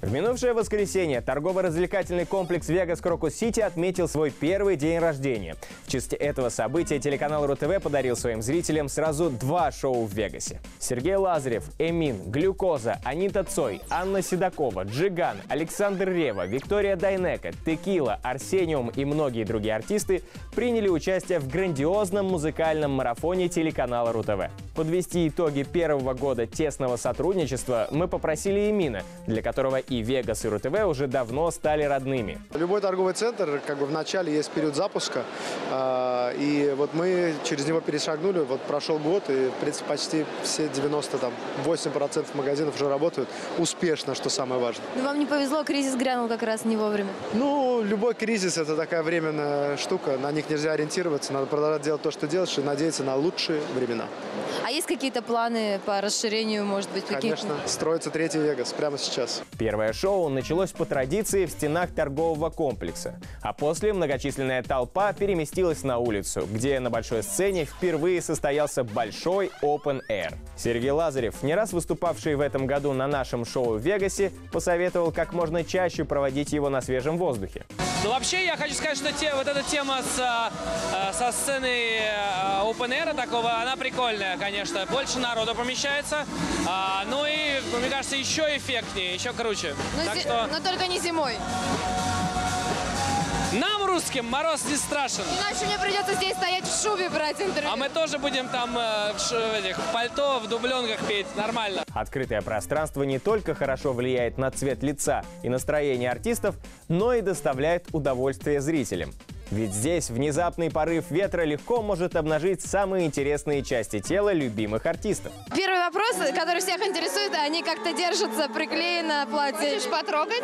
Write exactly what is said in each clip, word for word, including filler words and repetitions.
В минувшее воскресенье торгово-развлекательный комплекс Vegas Crocus City отметил свой первый день рождения. В честь этого события телеканал РУ-ТВ подарил своим зрителям сразу два шоу в Вегасе. Сергей Лазарев, Эмин, Глюкоза, Анита Цой, Анна Седокова, Джиган, Александр Ревва, Виктория Дайнеко, Текила, Арсениум и многие другие артисты приняли участие в грандиозном музыкальном марафоне телеканала РУ-ТВ. Подвести итоги первого года тесного сотрудничества мы попросили Эмина, для которого и Вегас, и РУ-ТВ уже давно стали родными. Любой торговый центр, как бы в начале есть период запуска, и вот мы через него перешагнули, вот прошел год, и в принципе почти все девяносто восемь процентов магазинов уже работают успешно, что самое важное. Но вам не повезло, кризис грянул как раз не вовремя. Ну, любой кризис — это такая временная штука, на них нельзя ориентироваться, надо продолжать делать то, что делаешь, и надеяться на лучшие времена. А есть какие-то планы по расширению, может быть, какие-то? Конечно, строится третий Вегас прямо сейчас. Первое шоу началось по традиции в стенах торгового комплекса, а после многочисленная толпа переместилась на улицу, где на большой сцене впервые состоялся большой Open Air. Сергей Лазарев, не раз выступавший в этом году на нашем шоу в Вегасе, посоветовал как можно чаще проводить его на свежем воздухе. Ну, вообще, я хочу сказать, что те, вот эта тема с, со сцены Open Air такого, она прикольная, конечно. Больше народу помещается. А, ну и, мне кажется, еще эффектнее, еще круче. Но, так зи- что... но только не зимой. Нам, русским, мороз не страшен. Иначе мне придется здесь стоять в шубе брать интервью. А мы тоже будем там э, в, ш- в этих в пальто, в дубленках петь. Нормально. Открытое пространство не только хорошо влияет на цвет лица и настроение артистов, но и доставляет удовольствие зрителям. Ведь здесь внезапный порыв ветра легко может обнажить самые интересные части тела любимых артистов. Первый вопрос, который всех интересует, они как-то держатся приклеено платье. Хочешь потрогать?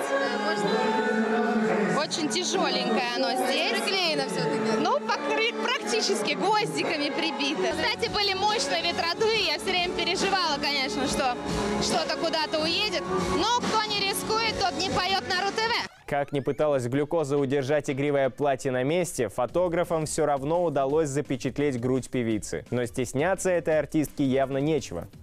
Очень тяжеленькое оно здесь. Приклеено все-таки. Ну, покры- практически гвоздиками прибито. Кстати, были мощные ветродуи, я все время переживала, конечно, что что-то куда-то уедет. Но кто не рискует, тот не поет на РУ-ТВ. Как ни пыталась Глюкоза удержать игривое платье на месте, фотографам все равно удалось запечатлеть грудь певицы. Но стесняться этой артистки явно нечего.